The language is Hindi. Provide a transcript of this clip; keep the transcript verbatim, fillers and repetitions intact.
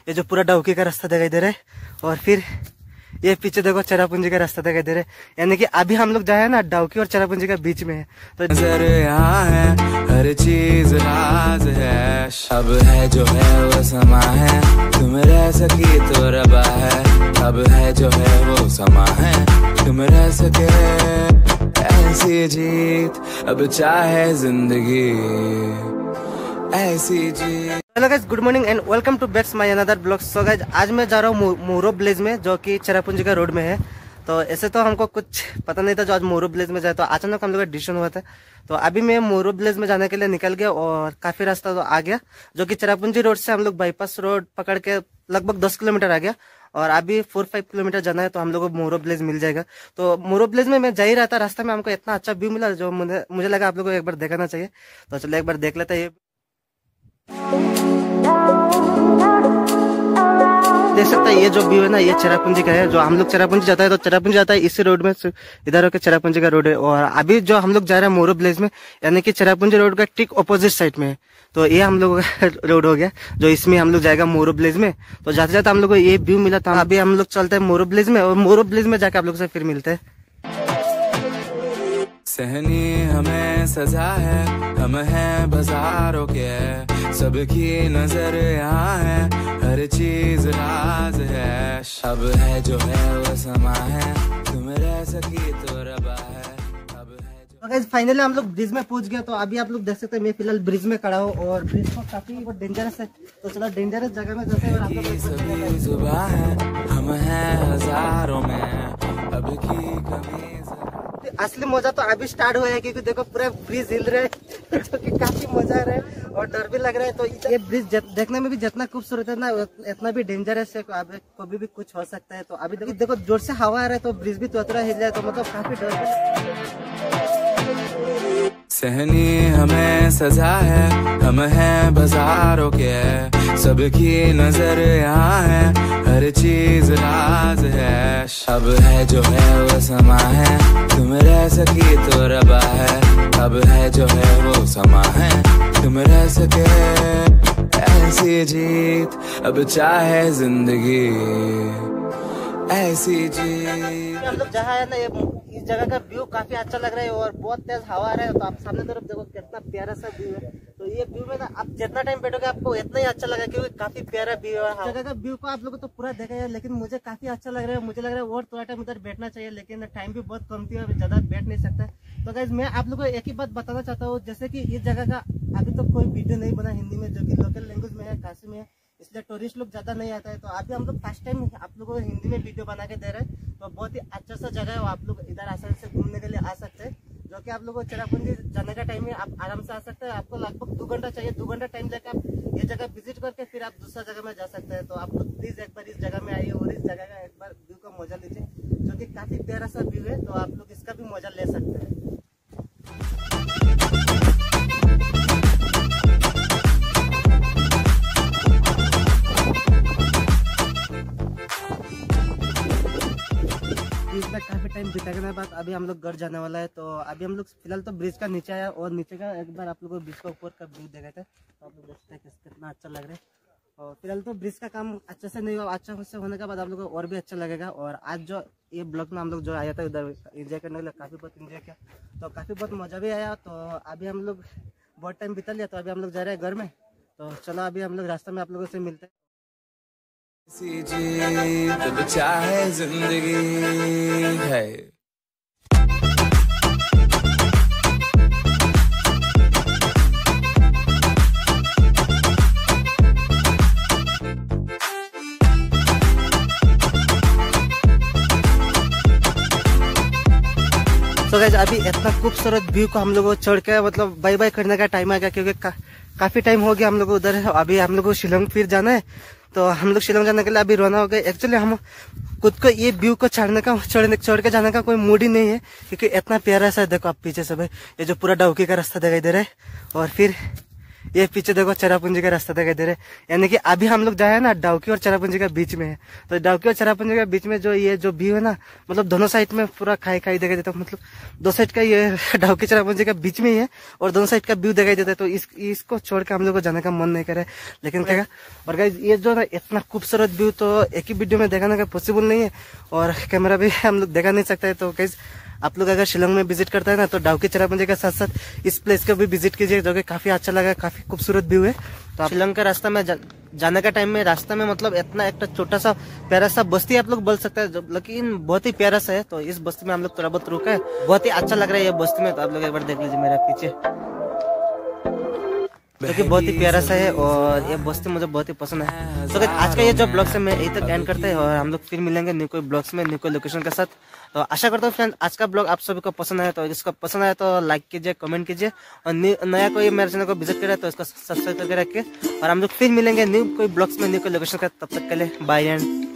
ये जो पूरा डाउकी का रास्ता दिखाई दे रहा है, और फिर ये पीछे देखो चेरापूंजी का रास्ता दिखाई दे रहा है। यानी कि अभी हम लोग जाए ना डाउकी और चेरापूंजी का बीच में है। तो नजर यहाँ है, हर चीज राज है, अब है जो है वो समा है, तुम रह सकी तो रबा है, अब है जो है वो समा है, तुम रह सके ऐसी जीत, अब चाहे जिंदगी ऐसी जीत। Hello guys, good morning and welcome to backs my another blog. So guys, आज मैं जा रहा हूँ मोरो विलेज में, जो कि चेरापूंजी का रोड में है। तो ऐसे तो हमको कुछ पता नहीं था जो आज मोरो विलेज में जाए, तो अचानक हम लोग का डिसीजन हुआ था। तो अभी मैं मोरो विलेज में जाने के लिए निकल गया और काफी रास्ता तो आ गया, जो कि चेरापूंजी रोड से हम लोग बाईपास रोड पकड़ के लगभग दस किलोमीटर आ गया, और अभी फोर फाइव किलोमीटर जाना है तो हम लोग को मोरो विलेज मिल जाएगा। तो मोरो विलेज में मैं जा ही रहा था, रास्ते में हमको इतना अच्छा व्यू मिला जो मुझे मुझे लगा आप लोगों को एक बार देखना चाहिए। तो चलो एक बार देख लेते हैं। देख सकते हैं ये जो व्यू है ना, ये चेरापूंजी का है। जो हम लोग चेरापूंजी जाता है तो चेरापूंजी जाता है इसी रोड में, इधर होकर चेरापूंजी का रोड है। और अभी जो हम लोग जा रहे हैं मोरो विलेज में, यानी कि चेरापूंजी रोड का ठीक ऑपोजिट साइड में है। तो ये हम लोग का रोड हो गया, जो इसमें हम लोग जाएगा मोरो विलेज में। तो जाते जाते हम लोग को ये व्यू मिला था। अभी हम लोग चलते हैं मोरो विलेज में, और मोरो विलेज में जाके आप लोग से फिर मिलते हैं। सहनी हमें सजा है, हम हैं बाजारों के, सबकी नजर यहाँ है, हर चीज राज है, अब है जो है वो समा है, तुम रह सकी तो रबा है, अब है जो। गाइस फाइनली हम लोग ब्रिज में पहुंच गए। तो अभी आप लोग देख सकते हैं मैं फिलहाल ब्रिज में खड़ा हूँ, और ब्रिज को काफी डेंजरस है। तो चलो डेंजरस जगह में जैसे सभी जुबां है, हम हैं हजारों में, अब की कमी। असली मजा तो अभी स्टार्ट हुआ है, क्योंकि देखो पूरा ब्रिज हिल रहा है जो कि काफी मजा आ रहा है और डर भी लग रहा है। तो ये ब्रिज देखने में भी जितना खूबसूरत है ना, इतना भी डेंजरस है, कभी भी कुछ हो सकता है। तो अभी देखो देखो जोर से हवा आ रहा है, तो ब्रिज भी थोड़ा हिल रहा है, तो मतलब काफी डर है। सहनी हमें सजा है, हम हैं बाजारों के, सबकी नजर यहाँ है, हर चीज राज है, अब है जो है वो समा है, तुम रह सकी तो रबा है, अब है जो है वो समा है, तुम रह सके ऐसी जीत, अब चाहे जिंदगी ऐसी जीत। हम लोग जहाँ है ना, ये इस जगह का व्यू काफी अच्छा लग रहा है और बहुत तेज हवा आ रहा है। तो आप सामने तरफ देखो कितना प्यारा सा व्यू है। तो ये व्यू में ना आप जितना टाइम बैठोगे आपको इतना ही अच्छा लगा, क्योंकि काफी प्यारा व्यू है। जगह का व्यू को आप लोगों तो पूरा देखा है, लेकिन मुझे काफी अच्छा लग रहा है। मुझे लग रहा है और थोड़ा टाइम उधर बैठना चाहिए, लेकिन टाइम भी बहुत कम थी, अभी ज्यादा बैठ नहीं सकता। तो गाइस मैं आप लोगों को एक ही बात बताना चाहता हूँ, जैसे कि इस जगह का अभी तो कोई वीडियो नहीं बना हिंदी में, जो की लोकल लैंग्वेज में है, काशी में है, इसलिए टूरिस्ट लोग ज्यादा नहीं आता है। तो अभी हम लोग फर्स्ट टाइम आप लोगों को हिंदी में वीडियो बना के दे रहे हैं। तो बहुत ही अच्छा सा जगह है, आप लोग इधर आसानी से घूमने के लिए आ सकते हैं। जो कि आप लोगों को चेरापूंजी जाने का टाइम है, आप आराम से आ सकते हैं। आपको लगभग दो घंटा चाहिए, दो घंटा टाइम लेकर आप ये जगह विजिट करके फिर आप दूसरा जगह में जा सकते हैं। तो आप लोग प्लीज एक बार इस जगह में आइए और इस जगह का एक बार व्यू का मजा लीजिए, जो कि काफी प्यारा सा व्यू है। तो आप लोग इसका भी मजा ले सकते हैं। ब्रिज में काफी टाइम बिताने के बाद अभी हम लोग घर जाने वाला है। तो अभी हम लोग फिलहाल तो ब्रिज का नीचे आया, और नीचे का एक बार आप लोगों को ब्रिज का ऊपर का व्यू देखा था। तो आप लोग देखते हैं कितना अच्छा लग रहा है। और फिलहाल तो ब्रिज का काम अच्छे से नहीं हुआ, अच्छा से होने के बाद आप लोगों को और भी अच्छा लगेगा। और आज जो ये ब्लॉक में हम लोग जो आया था उधर एंजॉय करने के लिए, काफी बहुत एंजॉय किया, तो काफी बहुत मजा भी आया। तो अभी हम लोग बहुत टाइम बिता लिया, तो अभी हम लोग जा रहे हैं घर में। तो चलो अभी हम लोग रास्ते में आप लोगों से मिलते हैं। ऐसी जीत, अब चाहे जिंदगी है। तो गाइस अभी इतना खूबसूरत व्यू को हम लोग को चढ़ के मतलब बाय बाय करने का टाइम आ गया, क्योंकि का, काफी टाइम हो गया हम लोग उधर है। अभी हम लोग को शिलोंग फिर जाना है, तो हम लोग शिलोंग जाने के लिए अभी रवाना हो गए। एक्चुअली हम खुद को ये व्यू को चढ़ने का चढ़ने चढ़ के जाने का कोई मूड ही नहीं है, क्योंकि इतना प्यारा सा देखो आप पीछे से भाई, ये जो पूरा डाउकी का रास्ता दिखाई दे रहा है, और फिर ये पीछे देखो चेरापूंजी का रास्ता दिखाई दे रहा है, यानी कि अभी हम लोग जाए ना डाउकी और चेरापूंजी के बीच में है। तो डाउकी और चेरापूंजी के बीच में जो ये जो व्यू है ना, मतलब दोनों साइड में पूरा खाई खाई दिखाई देता है, मतलब दो साइड का ये डाउकी चेरापूंजी के बीच में ही है और दोनों साइड का व्यू दिखाई देता है। तो इस इसको छोड़ के हम लोग को जाने का मन नहीं करे, लेकिन क्या। और गाइस ये जो ना इतना खूबसूरत व्यू तो एक ही वीडियो में दिखाने का पॉसिबल नहीं है और कैमरा भी हम लोग दिखा नहीं सकते। तो गाइस आप लोग अगर शिलोंग में विजिट करते हैं ना तो डाउकी चेरापूंजी के साथ साथ इस प्लेस को भी विजिट कीजिए, जो कि काफी अच्छा लगा, काफी खूबसूरत व्यू है। तो शिलोंग का रास्ता में जा, जाने का टाइम में रास्ता में मतलब इतना एक छोटा सा प्यारा सा बस्ती आप लोग बोल सकते हैं, लेकिन बहुत ही प्यारा सा है। तो इस बस्ती में हम लोग थोड़ा बहुत रुका है, बहुत ही अच्छा लग रहा है ये बस्ती में। तो आप लोग एक बार देख लीजिए मेरे पीछे, जो कि बहुत ही प्यारा सा है और ये बस्ती मुझे बहुत ही पसंद है। तो आज का ये जो ब्लॉग है मैं यही तक एंड करते हैं और हम लोग फिर मिलेंगे न्यू कोई ब्लॉग्स में न्यू कोई लोकेशन के साथ। तो आशा करता हूँ फ्रेंड आज का ब्लॉग आप सभी को पसंद आया। तो इसको पसंद आया तो लाइक कीजिए, कमेंट कीजिए और नया कोई मेरे चैनल को विजिट करे तो इसको सब्सक्राइब करके रखिए। और हम लोग फिर मिलेंगे न्यू कोई ब्लॉग्स में न्यू कोई लोकेशन का। तब तक के लिए बाय एंड